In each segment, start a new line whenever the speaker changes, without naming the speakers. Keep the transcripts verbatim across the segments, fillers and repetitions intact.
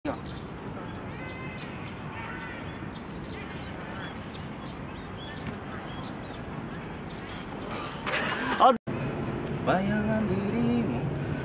Bayangan dirimu.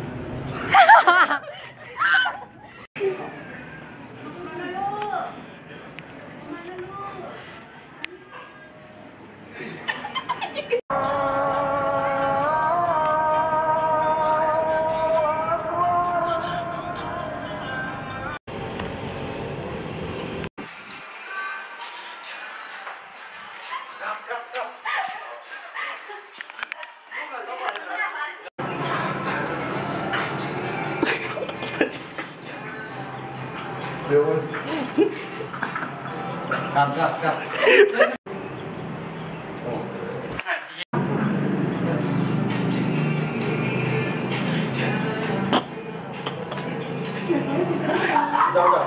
Cut, cut, cut. Udah, udah.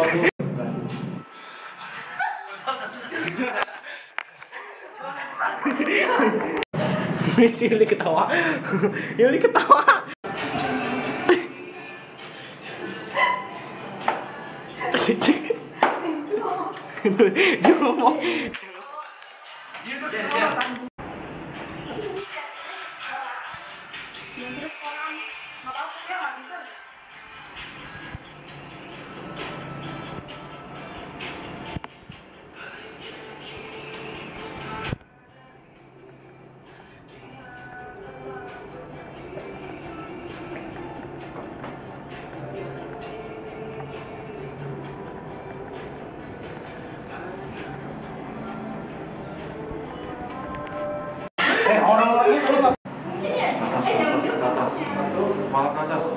Si Yuli ketawa. Yuli ketawa. Dia ngomong. Eh, orang-orang ini belum atas, atas, atas, malah ke atas.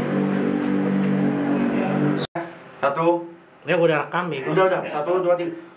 Satu.
Ya udah rekam ya.
Udah, udah. Satu, dua, tiga.